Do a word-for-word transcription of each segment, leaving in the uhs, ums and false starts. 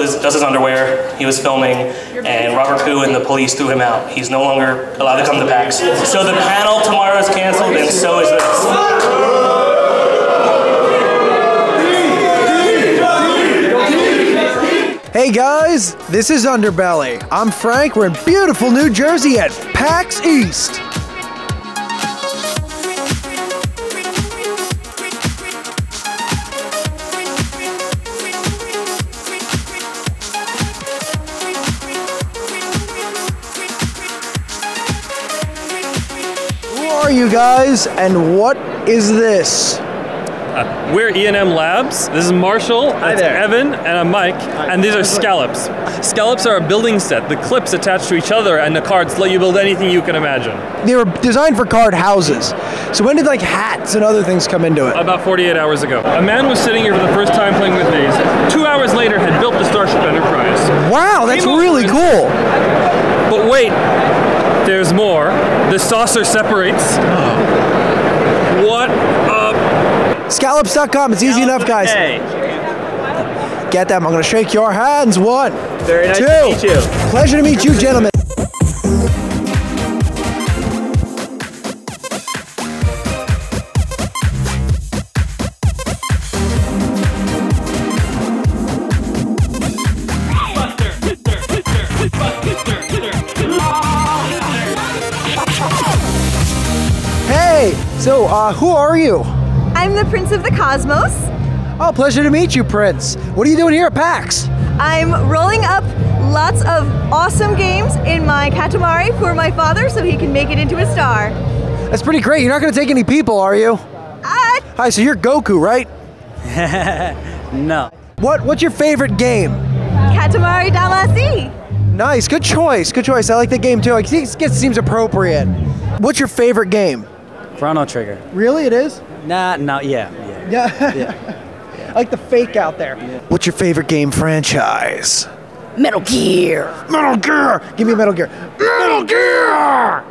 his, does his underwear. He was filming, and Robert Pugh and the police threw him out. He's no longer allowed to come to PAX. So the panel tomorrow is canceled, and so is this. Hey guys, this is Underbelly. I'm Frank. We're in beautiful New Jersey at PAX East. Who are you guys, and what is this? Uh, we're E and M Labs. This is Marshall, that's Evan, and I'm Mike, and these are scallops. Scallops are a building set. The clips attached to each other and the cards let you build anything you can imagine. They were designed for card houses. So when did like hats and other things come into it? About forty-eight hours ago. A man was sitting here for the first time playing with these. Two hours later had built the Starship Enterprise. Wow, that's really cool. But wait, there's more. The saucer separates. What up? Scallops dot com, it's easy enough, guys. Hey. Get them, I'm gonna shake your hands. One, Very nice two. to meet you. Pleasure to meet you, gentlemen. Hey, so uh, who are you? I'm the Prince of the Cosmos. Oh, pleasure to meet you, Prince. What are you doing here at PAX? I'm rolling up lots of awesome games in my Katamari for my father so he can make it into a star. That's pretty great. You're not going to take any people, are you? Uh, Hi, so you're Goku, right? No. What? What's your favorite game? Katamari Damacy. Nice, good choice, good choice. I like the game too. It seems appropriate. What's your favorite game? Chrono Trigger. Really, it is? Nah, no, yeah, yeah. Yeah. Yeah. I like the fake out there. Yeah. What's your favorite game franchise? Metal Gear. Metal Gear! Give me a Metal Gear. Metal Gear!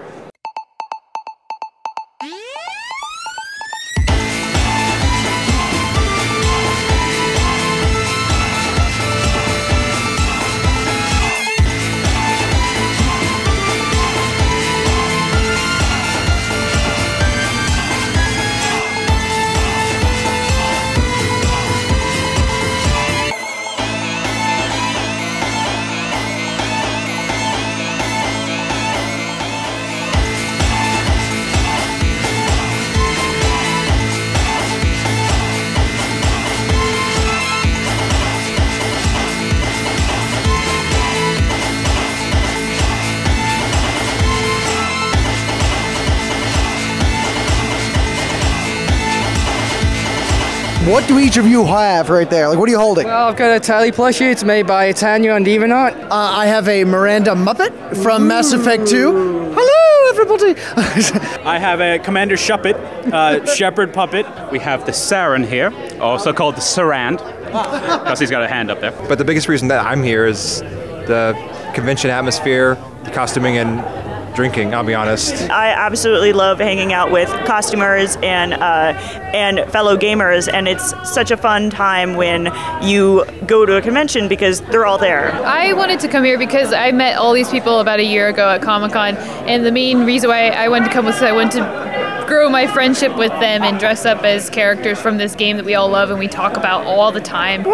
What do each of you have right there? Like, what are you holding? Well, I've got a Tally plushie. It's made by Tanya and Divanaut. Uh, I have a Miranda Muppet from Ooh. Mass Effect two. Hello, everybody. I have a Commander Shuppet, uh, Shepherd Puppet. We have the Saren here, also called the Sarand, because he's got a hand up there. But the biggest reason that I'm here is the convention atmosphere, the costuming, and drinking, I'll be honest. I absolutely love hanging out with costumers and uh, and fellow gamers, and it's such a fun time when you go to a convention because they're all there. I wanted to come here because I met all these people about a year ago at Comic-Con, and the main reason why I wanted to come was I wanted to grow my friendship with them and dress up as characters from this game that we all love and we talk about all the time.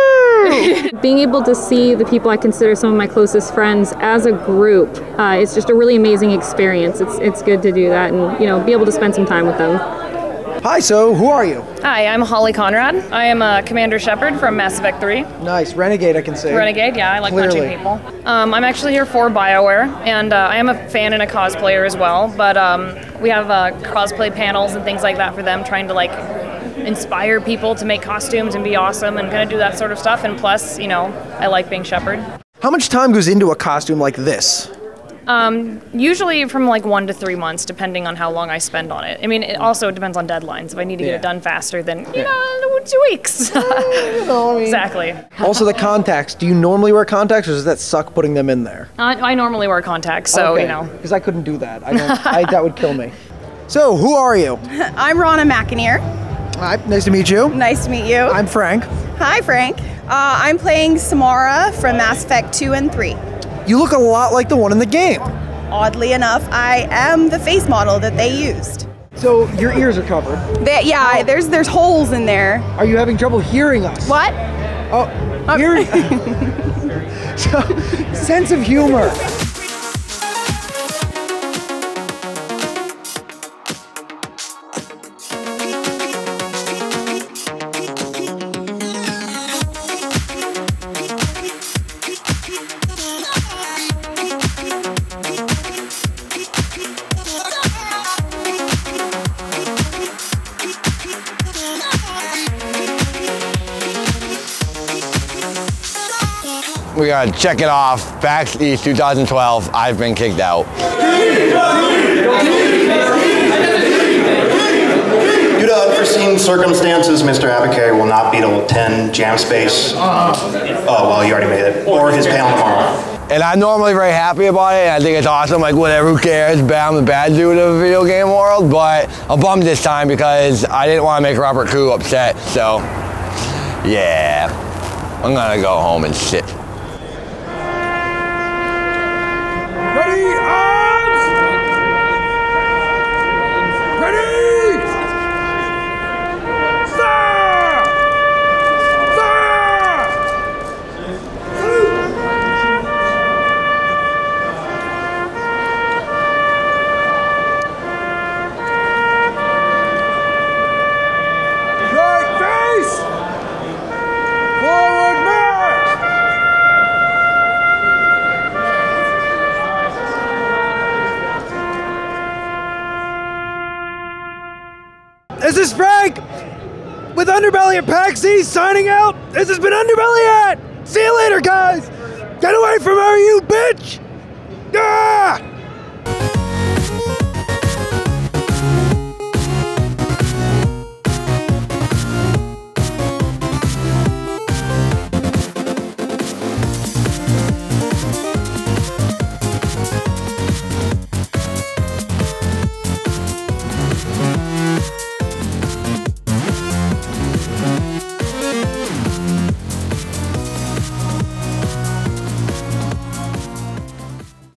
Being able to see the people I consider some of my closest friends as a group, uh, it's just a really amazing experience. It's it's good to do that and, you know, be able to spend some time with them. Hi, so who are you? Hi, I'm Holly Conrad. I am a Commander Shepard from Mass Effect three. Nice, Renegade I can see. Renegade, yeah, I like Clearly. punching people. Um, I'm actually here for BioWare, and uh, I am a fan and a cosplayer as well, but um, we have uh, cosplay panels and things like that for them, trying to like inspire people to make costumes and be awesome and kind of do that sort of stuff, and plus, you know, I like being Shepard. How much time goes into a costume like this? Um, usually from like one to three months, depending on how long I spend on it. I mean, it also depends on deadlines. If I need to get Yeah. it done faster, then, you Yeah. know, two weeks. You know, I mean. Exactly. Also the contacts. Do you normally wear contacts or does that suck putting them in there? I, I normally wear contacts, so, okay. you know. Because I couldn't do that. I don't, I, that would kill me. So, who are you? I'm Rana McInerney. Hi, nice to meet you. Nice to meet you. I'm Frank. Hi, Frank. Uh, I'm playing Samara from Mass Effect two and three. You look a lot like the one in the game. Oddly enough, I am the face model that they used. So your ears are covered. They, yeah, oh. there's there's holes in there. Are you having trouble hearing us? What? Oh, oh. Hearing. So, sense of humor. We gotta check it off. PAX East two thousand twelve, I've been kicked out. Due to unforeseen circumstances, Mister Apicary will not be able to attend Jam Space. Oh, well, you already made it. Or his panel tomorrow. And I'm normally very happy about it, and I think it's awesome, like whatever, who cares, I'm the bad dude of the video game world, but I'm bummed this time because I didn't want to make Robert Koo upset, so yeah. I'm gonna go home and sit. Ready, arms! Ready! Fire! Fire! Right face! Forward march! This is Frank with Underbelly at PAX East signing out. This has been Underbelly at. See you later, guys. Get away from her, you bitch.